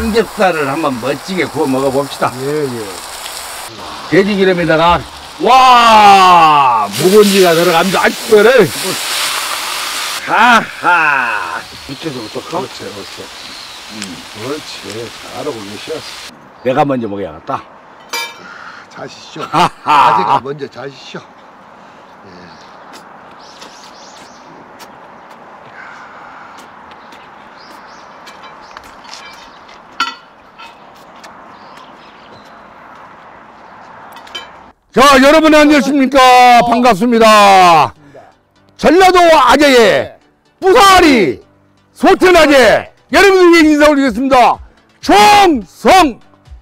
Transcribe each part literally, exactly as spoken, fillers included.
삼겹살을 한번 멋지게 구워 먹어봅시다. 예, 예. 돼지기름에다가, 와! 묵은지가 들어가면서 아주 그래. 하하! 밑에서부터 커? 그렇지, 그렇지. 음, 그렇지. 잘하고 계셔. 내가 먼저 먹어야겠다. 자시쇼. 하하! 아재가 먼저 자시쇼. 예. 자, 여러분 안녕하십니까? 반갑습니다. 전라도 아재의 부사리 소천 아재 여러분에게 인사 올리겠습니다. 총성!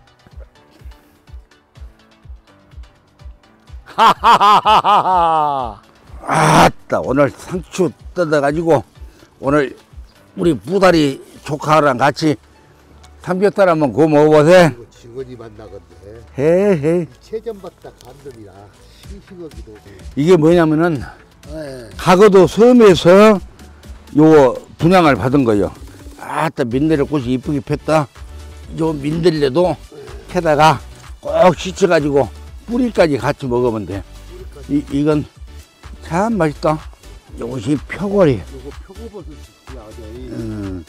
하하하하하. 아따, 오늘 상추 뜯어가지고 오늘 우리 부사리 조카랑 같이 삼겹살 한번 구워 먹어보세요. 이거 직원이 만나건데. 헤헤. 체전받다 간dom이라 싱싱하기도. 이게 뭐냐면은 예. 가거도 섬에서 요 분양을 받은 거요. 아따 민들레 꽃이 이쁘게 폈다. 요 민들레도 캐다가 꼭 씻어가지고 뿌리까지 같이 먹으면 돼. 이, 이건 참 맛있다. 요것이 표고리. 요거 표고버섯이야, 아재. 음.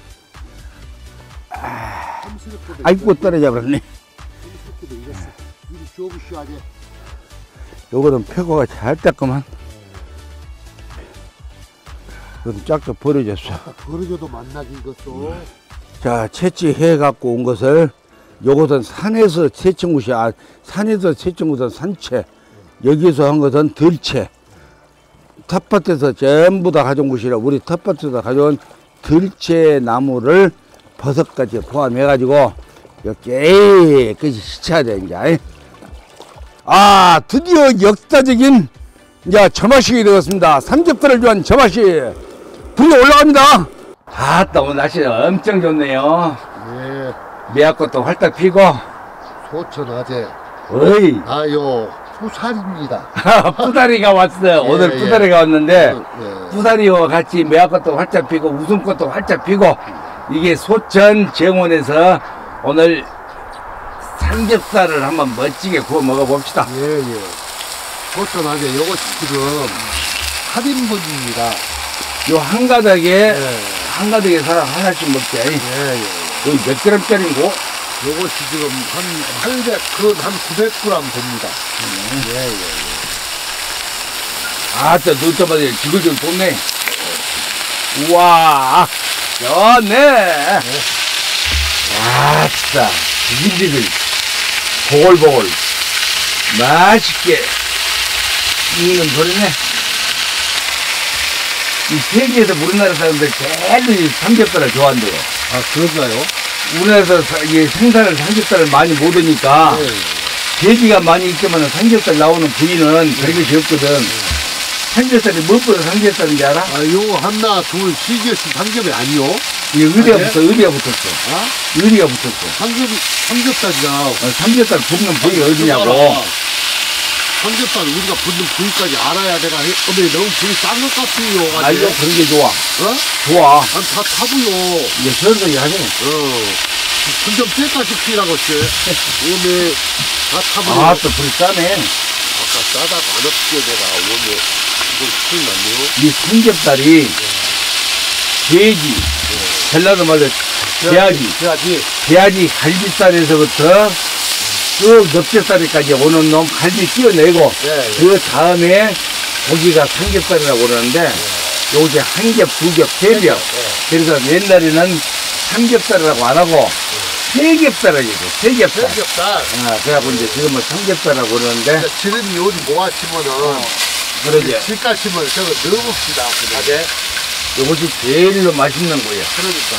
아, 탐스럽게도 아이고 떨어져 버렸네. 탐스럽게도 익었어. 이리 줘보시오, 아재. 요거는 표고가 잘 땄구만. 이건 쫙쫙 버려졌어. 아까 버려줘도 만나기 익었어. 자, 채취해 갖고 온 것을 요것은 산에서 채취한 것이 아, 산에서 채취한 것은 산채, 여기서 한 것은 들채. 텃밭에서 전부 다 가져온 것이라 우리 텃밭에서 가져온 들채 나무를 버섯까지 포함해 가지고 깨끗이 씻어야 돼 이제. 아, 드디어 역사적인 이제 저맛식이 되었습니다. 삼겹살을 위한 저맛식 불이 올라갑니다. 아따, 오늘 날씨가 엄청 좋네요. 예. 매화꽃도 활짝 피고. 소천 아재. 어이. 아요. 부살입니다. 부사리가 왔어요. 예, 오늘 예. 부사리가 왔는데 예. 부사리와 같이 매화꽃도 활짝 피고 웃음꽃도 활짝 피고 이게 소천 정원에서 오늘 삼겹살을 한번 멋지게 구워 먹어봅시다. 예, 예. 소천 아재, 요거 지금 팔 인분입니다. 요 한 가닥에 예. 한 가닥에 사람 하나씩 먹게. 예, 예. 여기 몇 그램짜리고? 요것이 지금 한 팔백, 그, 한 구백 그램 됩니다. 음. 예, 예. 아따, 넣자마자 지글지글 돋네. 우와, 좋네. 아따, 지글지글, 보글보글, 맛있게 익는 소리네. 이 세계에서 우리나라 사람들 제일 이 삼겹살을 좋아한대요. 아, 그런가요? 우리나라에서 사- 이 생산을 삼겹살을 많이 못 하니까 예. 돼지가 많이 있지만 삼겹살 나오는 부위는 그렇게 적거든. 삼겹살이 무엇보다 삼겹살인지 알아? 아, 요거 하나, 둘, 세 개씩 삼겹이 아니요? 이게 의리가 아, 네? 붙어, 의리가 붙었어. 아? 의리가 붙었어. 삼겹, 삼겹살이야. 어, 삼겹살 굽는 부위가 어디냐고. 봐라. 삼겹살 우리가 붙는 부위까지 알아야 내가 해. 근데 너무 부위 싼 것 같아요. 아, 이거 그런 게 좋아. 어? 좋아. 난 다 타고요. 이게 서서히 하네. 어. 점점 떼까지 피라고 했지. 오메, 다 타고요. 아, 또 불이 싸네. 아까 싸다가 안 없게 내가 오메, 이거 큰일 났네요. 이 삼겹살이 돼지, 전라도 말로 돼지, 돼야지. 돼지 갈비살에서부터 쭉 넙대살까지 오는 놈 갈비 띄어내고 예, 예. 그 다음에 고기가 삼겹살이라고 그러는데 요게 한 겹, 두 겹, 세 겹. 그래서 옛날에는 삼겹살이라고 안 하고 세겹살이라고 해요. 세겹살. 삼겹살. 아, 그래갖고 이제 지금은 삼겹살이라고 그러는데 이제 지름이 요리 모아치면은, 그러지. 실가심을 저거 넣어봅시다. 아재. 요것이 제일로 맛있는 거예요. 그러니까,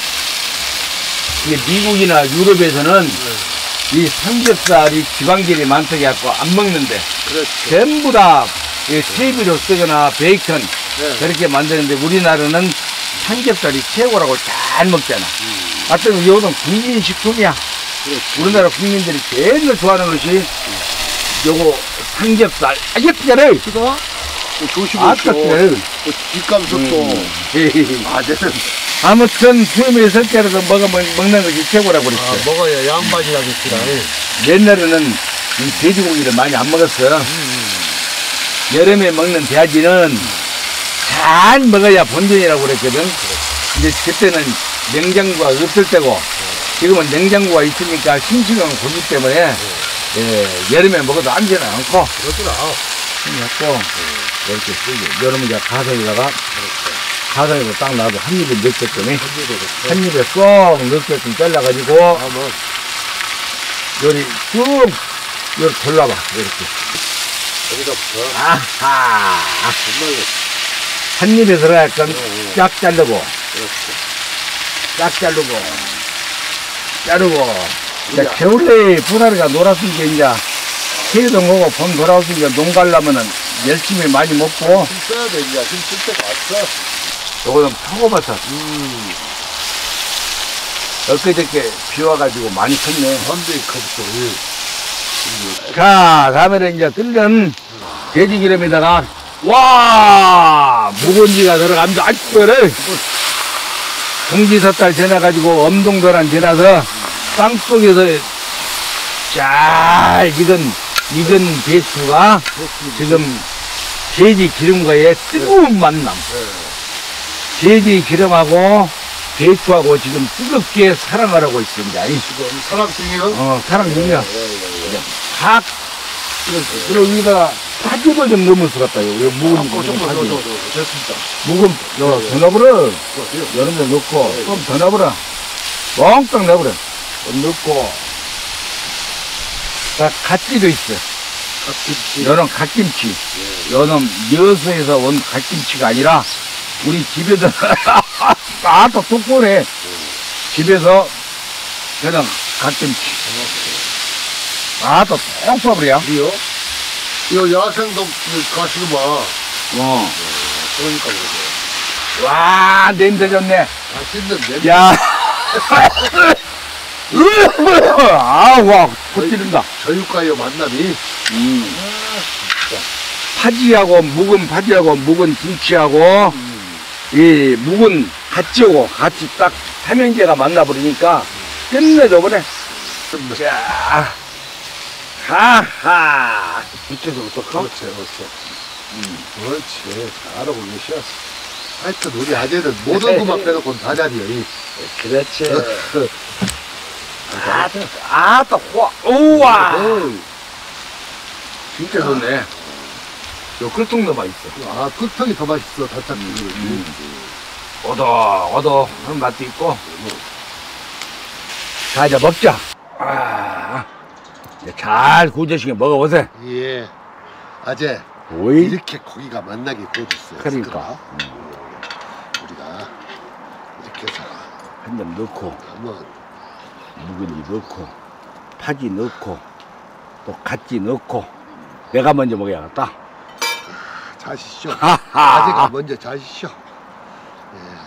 예. 이게 미국이나 유럽에서는 이 삼겹살이 지방질이 많다고 해갖고 안 먹는데 그렇지. 전부 다 테이블로 쓰거나 베이컨 네. 그렇게 만드는데 우리나라는 삼겹살이 최고라고 잘 먹잖아. 하여튼 이거는 국민식품이야. 그렇지. 우리나라 국민들이 제일 좋아하는 것이 요거 삼겹살. 아저씨를 그거? 아까 조심하시오. 그래. 뒷감속도. 음. 아재는 아무튼 수염이 있을 때라도 먹어 먹, 먹는 것이 최고라고 그랬어. 아, 먹어야 양반이라고 했구나. 옛날에는 이 돼지고기를 많이 안 먹었어. 음. 여름에 먹는 돼지는 잘 먹어야 본전이라고 그랬거든. 근데 그때는 냉장고가 없을 때고 지금은 냉장고가 있으니까 싱싱한 고기 때문에 예, 여름에 먹어도 안지는 않고 그렇구나. 그래갖고 이렇게 쓰고 여름에 이제 가성에다가 가성에다 딱 놔도 한 입에 넣게끔 한 입에 쏙 넣게끔 잘라가지고 한번 요리 쭉 요리 돌려봐 이렇게 여기다부터 아하 정말로 한 입에 들어가니까 쫙 자르고 그렇지. 쫙 자르고 자르고 이제 겨울에 보라리가 놀았으니까 이제 해도 오고 봄 돌아왔으니까 농 가려면은 열심히 많이 먹고 힘 써야 돼 이제. 힘쓸 때가 왔어. 요거는 표고버섯 음. 엊그저께 비 와가지고 많이 컸네. 완전히 커졌어. 자, 다음에는 이제 끓는 돼지기름에다가, 와! 묵은지가 들어갑니다. 아주 그래. 동지섣달 지나가지고 엄동도란 지나서 땅속에서 잘 익은, 익은 배추가 지금 돼지 기름과의 뜨거운 만남. 돼지 기름하고 배추하고 지금 뜨겁게 사랑을 하고 있습니다. 지금 사람 중이요? 어, 사랑 중이야. 팍, 그리고 여기다가 파죽을 좀 넣으면 쓰겠다. 요 묵은 거 좀 파죽. 됐습니다. 묵은, 요, 더 넣어버려. 여름에 넣고, 좀 더 넣어버려. 멍땅 넣어버려. 좀 넣고. 자, 갓지도 있어. 갓김치. 요런 갓김치. 요놈 여수에서 온 갓김치가 아니라, 우리 집에서, 아, 또 똑똑해. 집에서, 요런 갓김치. 아, 또 똥파버려. 이요? 이거 야생동 가시고 봐. 어. 그러니까 그러죠. 와, 냄새 좋네. 맛있는 냄새. 야. 아, 와, 콧 찌른다. 저육과의 만남이. 음. 파지하고, 묵은 파지하고, 묵은 김치하고, 음. 이 묵은 같이하고 같이 딱 삼형제가 만나버리니까 끝내줘 버려. 자, 하하. 밑에서부터 가? 그렇지, 그렇지. 음. 그렇지. 잘하고 계셔. 하여튼 우리 아재는 모든 것만 빼놓고 다 잘이여. 이. 그렇지. 아, 아, 또, 와, 우와. 어이. 진짜 좋네. 요 끌통도 맛있어. 아, 꿀통이 더 맛있어. 달짝지. 음. 오더, 오더 하는 맛도 있고. 자, 이제 먹자. 아, 이제 잘 구워지시게 먹어보세요. 예. 아재. 오이. 이렇게 고기가 만나게 구워졌어요. 그러니까. 우리가 이렇게 해서 한 점 넣고, 한번 묵은지 넣고, 파지 넣고, 또 갓지 넣고. 내가 먼저 먹어야겠다. 자시쇼. 하하. 아재가 먼저 자시쇼. 예.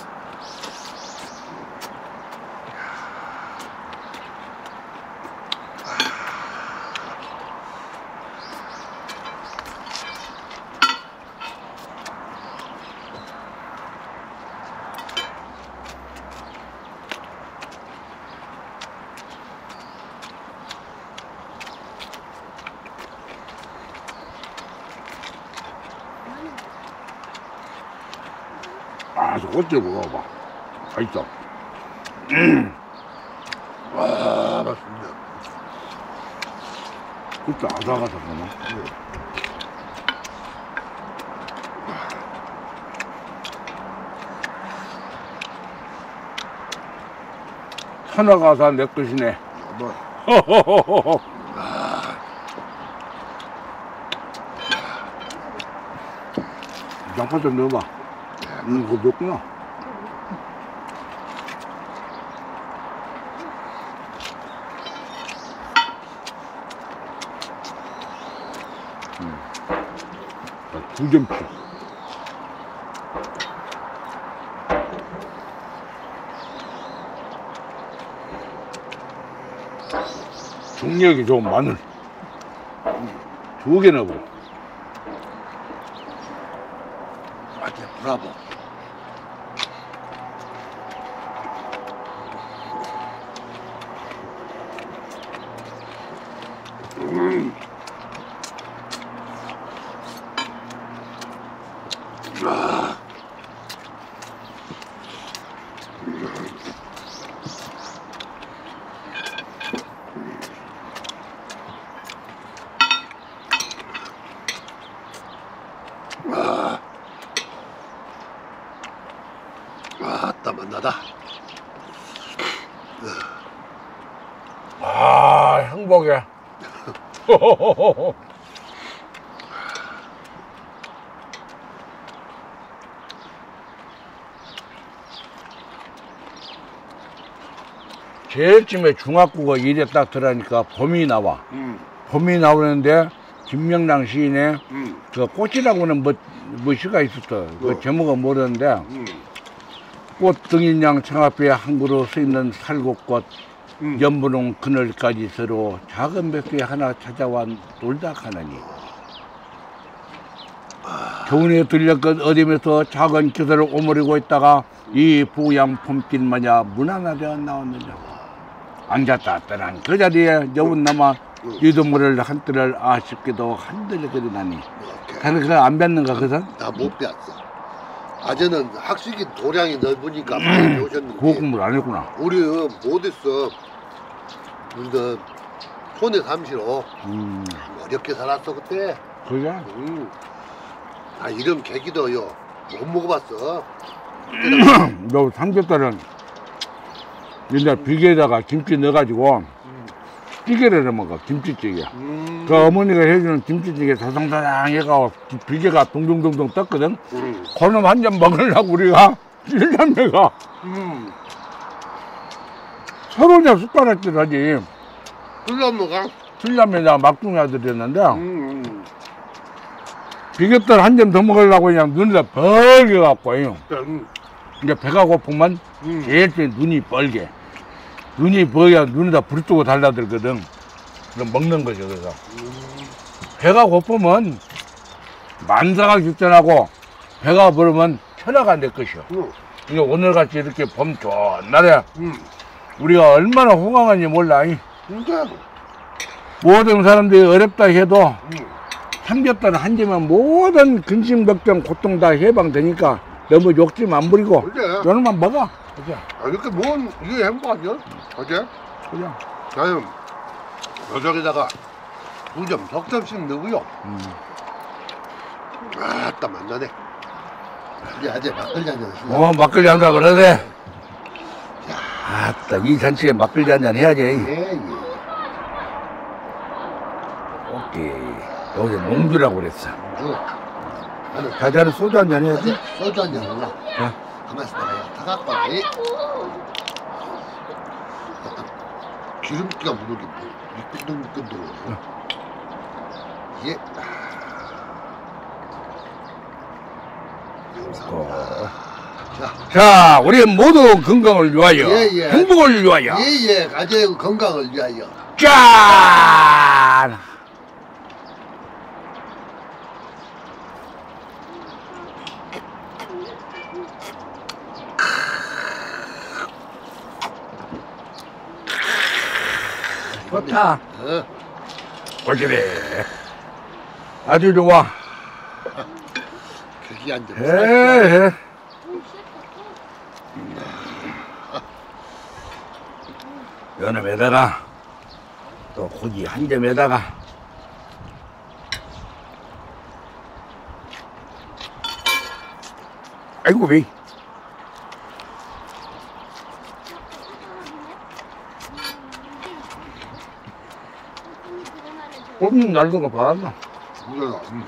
아, 저 어째 먹어봐. 맛있어. 음. 와, 맞습니다. 그때 아삭아삭하나? 하나가 다 내 것이네. 뭐, 호호호호. 양파 좀 넣어봐. 음, 그거 넣었구나. 음. 두 점씩. 중력이 좋은 마늘. 두 개 넣어. 아재 브라보. 아, 행복해. 제일쯤에 중학국어 일에 딱 들어가니까 봄이 나와. 음. 봄이 나오는데 김명랑 시인의 음. 그 꽃이라고는 뭐, 뭐 시가 있었어. 그 어. 제목은 모르는데 음. 꽃 등인 양 창앞에 항구로 쓰이는 살구꽃 음. 연분홍 그늘까지 서로 작은 벽에 하나 찾아와 놀다 가느니 겨우내 들렸건 어디면서 작은 기사를 오므리고 있다가 이 부양 봄길 마냐 문 하나 되어 나왔느냐 앉았다 떠난 그 자리에 여운 남아 이두물을 한뜰을 아쉽게도 한들거리다니 다른 그거 안 뱉는가 그선? 나못 배웠어. 아재는 학식이 도량이 넓으니까 많이 배우셨는데 고공물 안 했구나. 우리는 못했어. 우리는 손에 삼시로 음, 어렵게 살았어 그때. 그게? 음. 아 이런 계기도요 못 먹어봤어. 너 삼겹살은 옛날 비계에다가 김치 넣어가지고 찌개를 해 먹어 김치찌개. 음. 그 어머니가 해주는 김치찌개 다상다상 해가 비계가 동동동동 떴거든. 음. 그놈 한 잔 먹으려고 우리가 일남매가 음. 서로 그냥 숟가락질 하지. 술남매가. 칠남매나 막둥이 아들이었는데 음. 음. 비계떡 한 잔 더 먹으려고 그냥 눈에다 벌게 갖고 음. 이제 배가 고프면 음. 제일 때 눈이 뻘게. 눈이 버야 눈에다 불 뜨고 달라들거든. 그럼 먹는 거죠, 그래서. 배가 고프면 만사가 직전하고 배가 부르면 천하가 내 것이요. 음. 이게 오늘같이 이렇게 봄 좋은 날에 음. 우리가 얼마나 호강한지 몰라. 이. 진짜. 모든 사람들이 어렵다 해도 음. 삼겹살 한 점은 모든 근심, 걱정, 고통 다 해방되니까 너무 욕심 안 부리고 그래. 요놈만 먹어. 그죠? 아, 이렇게 뭔 이게 행복하죠? 어제? 그죠? 나는 저녁에다가 두 점, 석 점씩 넣고요. 음. 아따 만나네. 우리 아재 막걸리 한잔 하시죠. 어, 막걸리 한다 그러네. 아따, 이 잔치에 막걸리 한잔 해야지. 예, 예. 오케이. 여기 농주라고 그랬어. 주. 나는 자자는 소주 한잔 해야지. 소주 한잔 할라. 자, 가만히 있어봐. 다 갖고 와. 이. 약간 기름기가 묻는 게 미끈미끈미끈 예. 감사합니다. 자, 자, 우리 모두 건강을 위하여, 예, 예. 행복을 위하여. 예, 예. 가정 건강을 위하여. 짠! 좋다. 어. 그래. 아주 좋아. 그게 안 돼. 에, 에. 요놈에다가 또 고기 한 점에다가 아이고 왜 꼼 날던 거 봐라. 그거야. 음.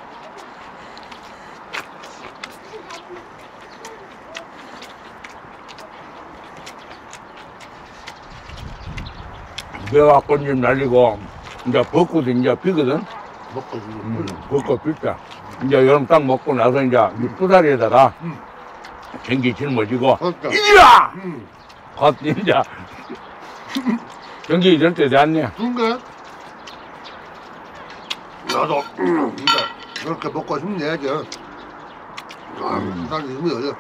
배가 꼰좀 날리고 이제 벚꽃이 이제 피거든. 먹고 지금. 음, 벚꽃 필때 이제 여름 딱 먹고 나서 이제 이 뿌다리에다가 음. 전기 짊어지고 그러니까. 이리와! 음. 겉 이제 전기 이럴 때 됐네. 그런가? 나도 음. 진짜 이렇게 먹고 싶네. 저. 아, 난 이거 어려.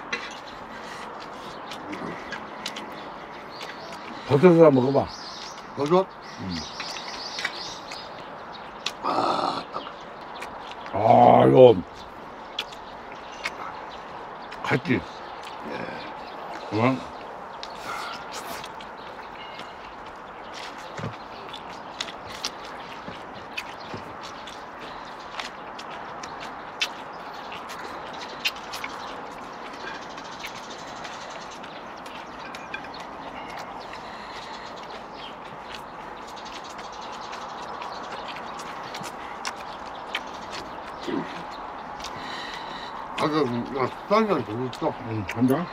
버섯을 먹어봐. 버섯? 음. 아, 아, 이거 같지? 응? 방금 쌍냥 좀 있어. 응, 간다.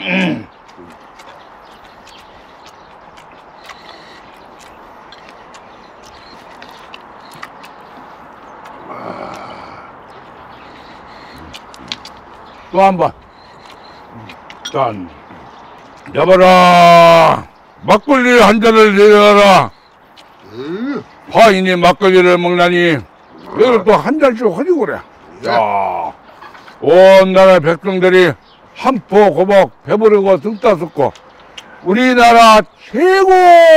또 한 번. 짠. 여봐라. 막걸리 한 잔을 내려라. 음. 화인이 막걸리를 먹나니 이걸 또 한 잔씩 허리고 그래. 야, 온 나라 백성들이 한포 고복 배부르고 등 따숩고 우리나라 최고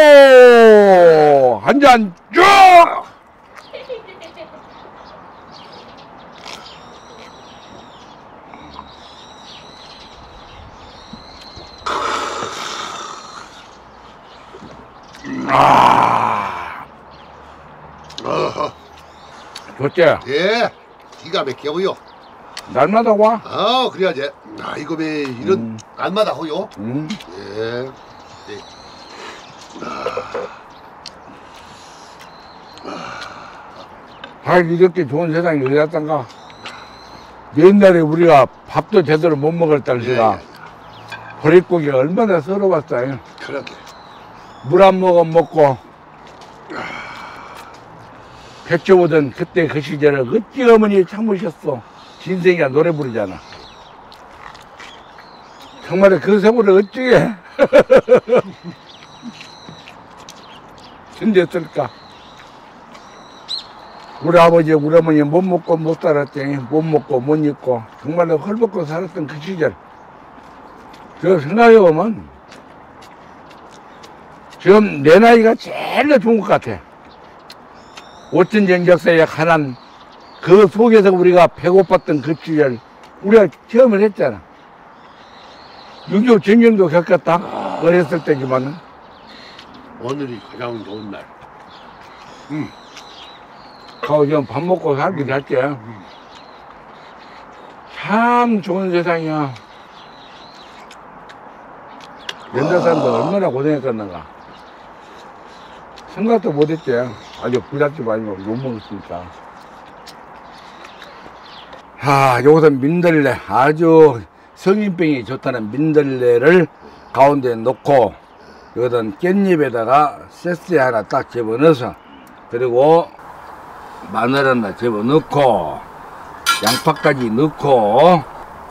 한 잔 쭉. 아, 어허. 좋지? 예. 기가 막혀요. 날마다 와. 아, 그래야지. 아, 이거 왜 이런 음. 날마다 호요? 음. 예. 예. 아, 이렇게 좋은 세상이 어디 갔단가? 옛날에 우리가 밥도 제대로 못 먹을 때가 예, 예. 보릿고기가 얼마나 서러웠어요. 그러게. 물 한 모금 먹고 배쳐오던 그때 그 시절을 어찌 어머니 참으셨어. 진생이가 노래 부르잖아. 정말 그 세월을 어찌게 견뎠을까. 우리 아버지 우리 어머니 못 먹고 못 살았더니 못 먹고 못 입고 정말로 헐벗고 살았던 그 시절. 저 생각해보면 지금 내 나이가 제일 좋은 것 같아. 오천전 역사의 가난 그 속에서 우리가 배고팠던 그 시절 우리가 체험을 했잖아. 육이오 전쟁도 겪었다. 어렸을 때지만은. 오늘이 가장 좋은 날. 응. 가고 지금 밥 먹고 살기도 할게. 참 좋은 세상이야. 옛날 사람들 얼마나 고생했겠는가. 생각도 못했지. 아주 부잣집 아니고 못 먹었으니까. 하, 요것은 민들레. 아주 성인병이 좋다는 민들레를 가운데 놓고, 요것은 깻잎에다가 세스에 하나 딱 집어넣어서, 그리고 마늘 하나 집어넣고, 양파까지 넣고,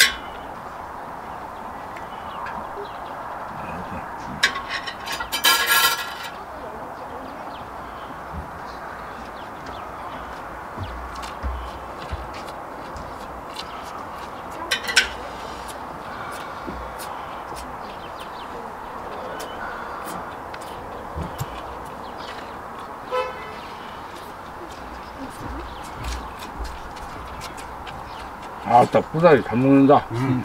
아따, 부다리 잘 먹는다. 음.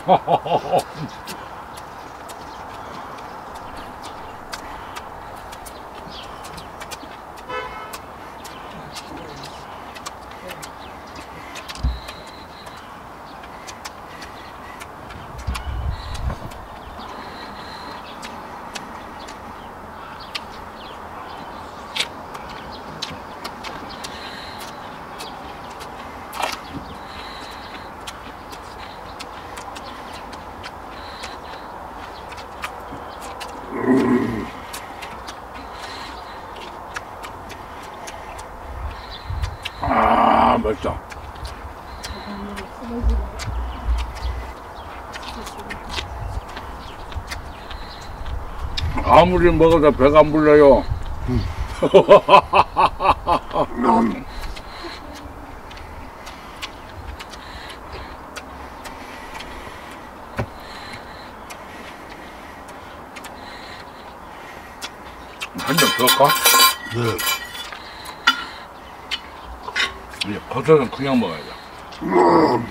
아, 맛있다. 아무리 먹어도 배가 안 불러요. 음. 한 잔 더 할까? 네. 이제 버섯은 그냥 먹어야 돼. 음.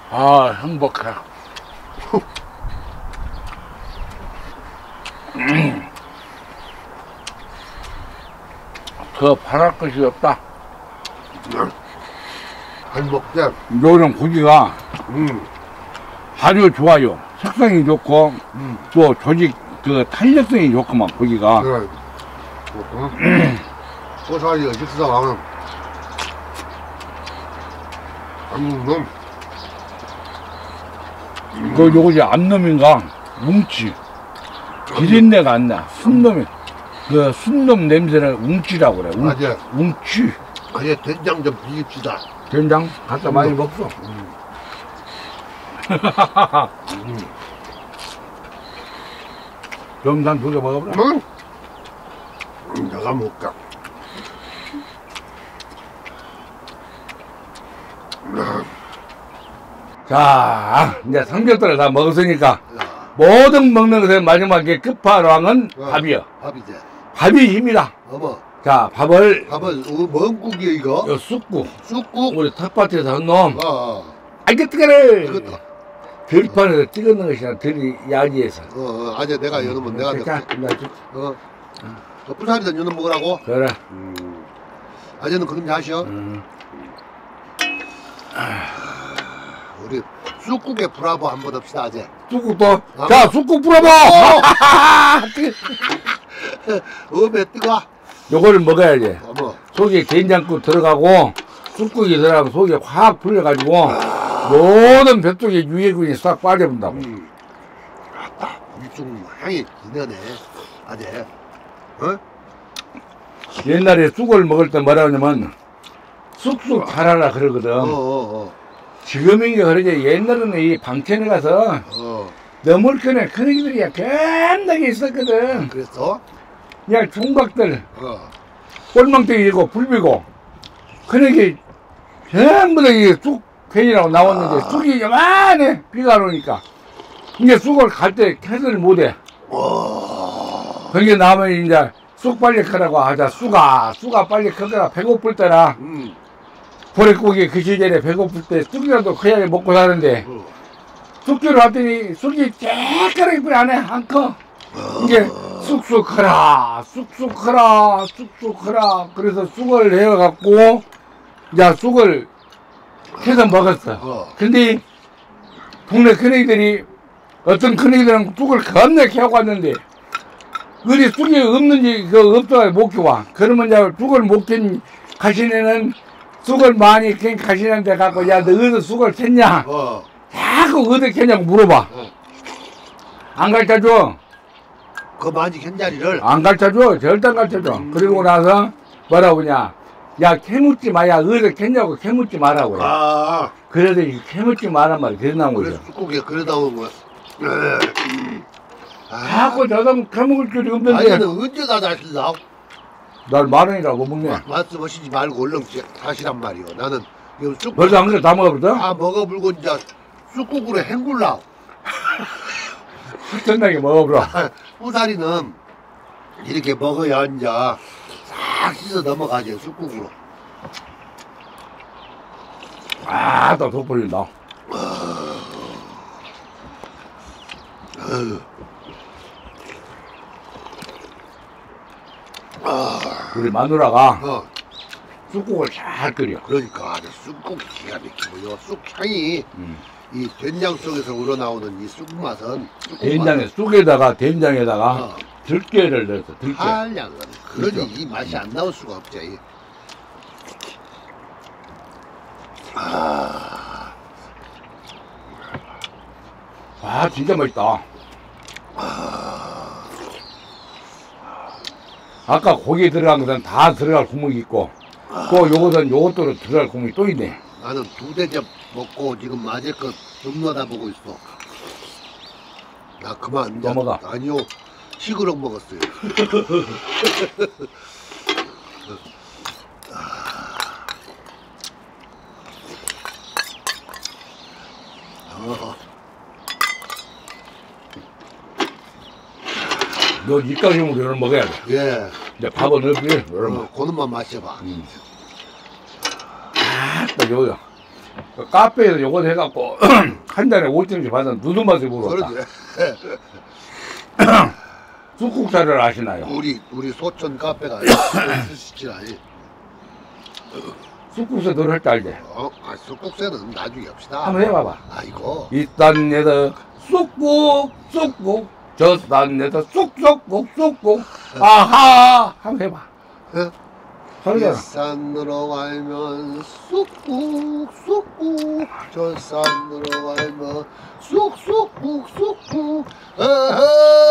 아, 행복해. 음. 더 바랄 것이 없다. 행복해. 요런 고기가 음. 아주 좋아요. 색상이 좋고, 음. 또 조직, 그 탄력성이 좋구만, 고기가. 그래. 어? 고사리가 식사왕은 한국 놈. 그, 요거지, 암놈인가? 웅치. 비린내가 안 나. 순놈이. 그, 순놈 냄새를 웅치라고 그래. 웅, 맞아. 웅치. 아예 된장 좀 비깁시다. 된장 갖다 많이 먹어. 음. 염산 두 개 먹어보라. 응? 음, 내가 먹을까? 자, 이제 삼겹살을 다 먹었으니까, 야, 모든 먹는 것의 마지막에 끝판왕은 어. 밥이요. 밥이지. 밥이 힘이다. 어머, 자, 밥을, 밥은 어, 뭔 국이야 이거? 요 쑥국, 쑥국? 우리 텃밭에서 한 놈, 어, 어. 아, 이거 뜨거래! 이것도. 들판에서 찍어놓은 것이나 들이 야지에서. 어, 어, 아니 내가 여놈은 내가 자, 먹지. 나 주- 어, 저 부산에서 여놈 먹으라고? 그래. 음. 아재는 그럼 하시오. 음. 우리 쑥국에 불화보 한번 합시다 아재. 쑥국도, 아, 자, 쑥국 불어봐! 어메 뜨거. 요거를 먹어야지. 어머. 속에 된장국 들어가고, 쑥국이 들어가고, 속에 확 불려가지고, 모든 뱃속에 유해균이 싹 빠져본다고. 음. 아따, 이쑥 향이 진하네 아재. 어? 옛날에 쑥을 먹을 때 뭐라 하냐면, 쑥쑥 자라라 그러거든. 어, 어, 지금인 게 그러지. 옛날에는 이 방천에 가서, 어. 어. 너물 큰애 큰애기들이 겁나게 있었거든. 그랬어? 그냥 총각들, 어. 꼴망덩이고 불비고, 큰애기 전부 다이쑥 팬이라고 나왔는데, 아. 쑥이 요만해. 비가 안 오니까. 이제 쑥을 갈 때 캐스를 못해. 와. 거기에 나면 이제 쑥 빨리 크라고 하자. 쑥아, 쑥아 빨리 크거라. 배고플 때라. 음. 보릿고기 그 시절에 배고플 때 쑥이라도 커야 먹고 사는데, 어. 쑥주를 왔더니 쑥이 깨끗하게 뿌리 안에 안 커. 이게 쑥쑥 커라, 쑥쑥 커라, 쑥쑥 커라. 그래서 쑥을 내어갖고, 이제 쑥을 해서 먹었어. 어. 근데 동네 큰애들이 어떤 큰애들은 쑥을 겁나 캐고 왔는데, 어디 쑥이 없는지 그 없다가 못 캐와. 그러면 이제 쑥을 못 캔 가시네는 쑥을 많이 캔 가시는데 갖고, 야, 너 어디서 쑥을 캤냐? 어. 자꾸 어디 캐냐고 물어봐. 어. 안 가르쳐줘. 그 많이 캔자리를. 안 가르쳐줘. 절대 안 가르쳐줘. 그리고 나서 뭐라고 그냐. 야, 캐묻지 마. 야, 어디 캤냐고 캐묻지 마라고 그래. 아. 그래도 이 캐묻지 마란 말이 그래 나온 그래서 거죠. 쑥국에 그래 나온 거야. 음. 아. 자꾸 저당 캐먹을 줄이 없는데, 아재는 언제 다 다실라? 날 만원이라고 못 먹네. 말씀하시지 말고 얼른 다시란 말이오. 나는 이거 쑥국 벌써 안 그래? 다 먹어버렸어? 다 먹어불고 이제 쑥국으로 헹굴라. 엄청나게 먹어버려. 후사리는 이렇게 먹어야 이제 싹 씻어 넘어가지 쑥국으로. 아, 또 돋보린다. 어휴. 아, 우리 마누라가 어, 쑥국을 잘 끓여. 그러니까 아주 쑥국 기가 막히고요. 쑥향이 음. 이 된장 속에서 우러나오는 이 쑥맛은 쑥국 된장에, 쑥에다가, 된장에다가 어. 들깨를 넣었어, 들깨. 한량은 그러니 그렇죠. 이 맛이 안 나올 수가 없지. 아, 아, 진짜 맛있다. 아까 고기 들어간 것은 다 들어갈 국물이 있고, 또 요것은 요것도 들어갈 국물이 또 있네. 나는 두 대접 먹고 지금 마지껏 dum너다 보고 있어. 나 그만 이제 넘어가. 아니요 시그럭 먹었어요. 어, 너 입가심으로 이걸 먹어야 돼. 예. 이제 밥은 없지, 이런 어, 거. 그놈만 마셔봐. 음. 아, 딱 요거. 그 카페에서 요거 해갖고 한 달에 오천원씩 받은 누드 맛을 물었다. 그러지. 쑥국사를 아시나요? 우리 우리 소천 카페가 스시지라니. 쑥국사 노래 할때 알지? 어, 아, 쑥국새는 나중에 합시다. 한번 해봐봐. 아이고. 이딴 데서 쑥국 쑥국 저딴 데서 쑥쑥국 쑥국 아하 한번 해봐. 어? 하루잖아. 산으로 갈면 쑥국 쑥국 저 산으로 갈면 쑥쑥국 쑥국 어허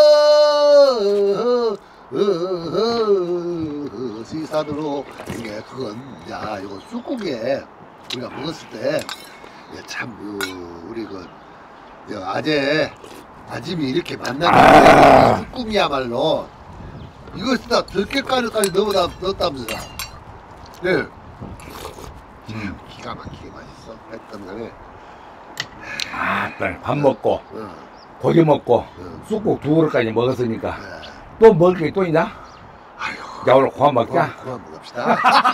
어허 시산으로 이게 그건 야 이거 쑥국에 우리가 먹었을 때참 우리 그 저 아재 아짐이 이렇게 만나는 쑥국이야말로 이거 진짜 들깨가루까지 넣어다 넣었다면서. 네. 음. 기가 막히게 맛있어. 했던 간에. 아, 밥 먹고 어. 고기 먹고 응. 쑥국 두 그릇까지 먹었으니까 네. 또 먹을 게 또 있나? 아유. 자 오늘 그만 먹자. 그만, 그만 먹읍시다.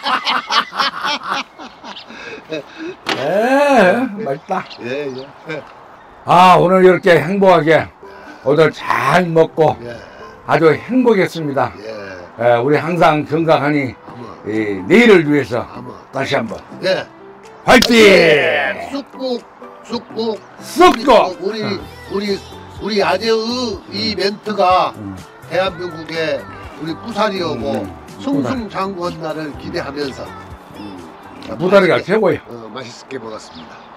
에 맛있다. 예, 예. 아 오늘 이렇게 행복하게 오늘 잘 먹고 예. 아주 행복했습니다. 예. 에, 우리 항상 건강하니 한번. 이, 내일을 위해서 한번. 다시 한번 예. 화이팅! 쑥국, 쑥국. 쑥국! 우리, 응. 우리, 우리 아재의 이 멘트가 음. 대한민국의 우리 부사리오고 음. 승승장구한 날을 기대하면서 음, 무다리가 맛있게, 최고예요. 어, 맛있게 먹었습니다.